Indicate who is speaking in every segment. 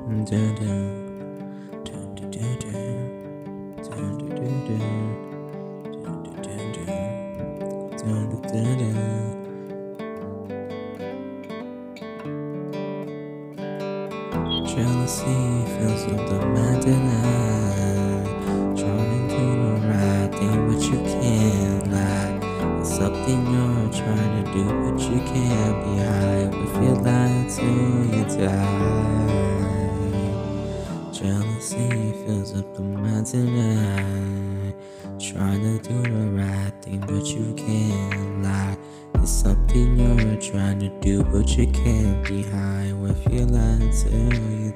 Speaker 1: Jealousy fills up the mind and I trying to do the right thing, but you can't lie. It's something you're trying to do, but you can't be high. If you lie till you die. Jealousy fills up the mind and I trying to do the right thing, but you can't lie. It's something you're trying to do, but you can't be high with your lie till you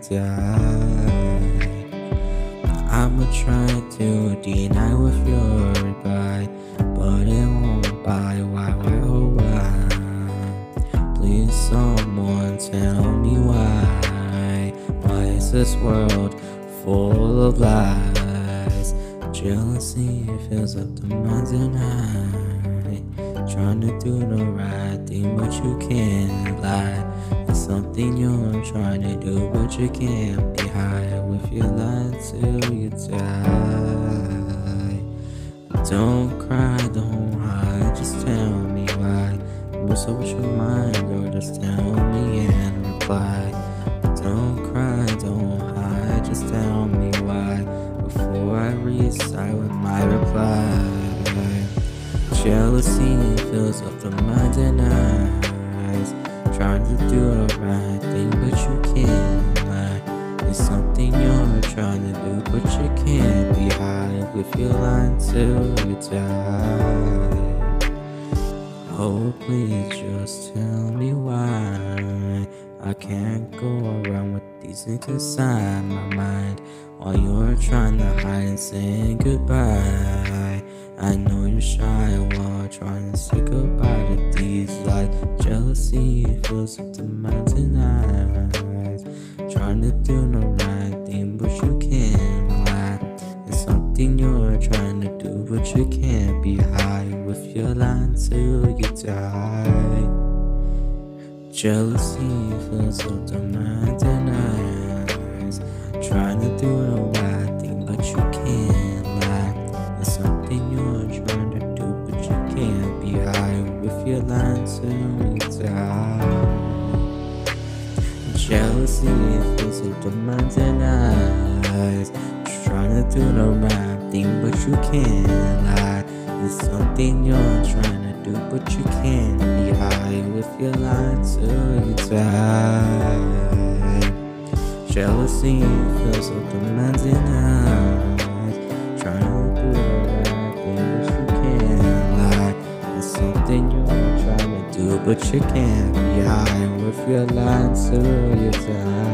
Speaker 1: die. I'ma try to deny with your reply, but it won't buy. Why, oh why? Please someone tell me why. Why is this world full of lies? Jealousy fills up the minds and I trying to do the right thing, but you can't lie. It's something you're trying to do, but you can't be high with your lie till you die. Don't cry, don't hide, just tell me why. What's up with your mind, girl? Just tell me and reply. Don't cry, don't hide, just tell me why, before I recite with my reply. Jealousy fills up the mind and eyes, trying to do the right thing, but you can't lie. It's something you're trying to do, but you can't be high with your lie till you die. Oh, please just tell me why I can't go around with these things inside my mind, while you're trying to hide and saying goodbye. I know you're shy while trying to say goodbye to these lies. Jealousy fills up the minds and eyes, trying to do the right thing, but you can't lie. It's something you're trying to do, but you can't be high with your lie till you die. Jealousy fills up the minds and eyes, trying to do the right thing, but you can't lie. It's something you're trying to do, but you can't be high with your lie till you die. Jealousy fills up the minds and eyes, trying to do the right thing, but you can't lie. It's something you're trying to do, but you can't be high with your lie till you die. Jealousy fills up the minds and eyes, trying to do the right thing, but you can't lie. It's something you're trying to do, but you can't be high with your lie till you die.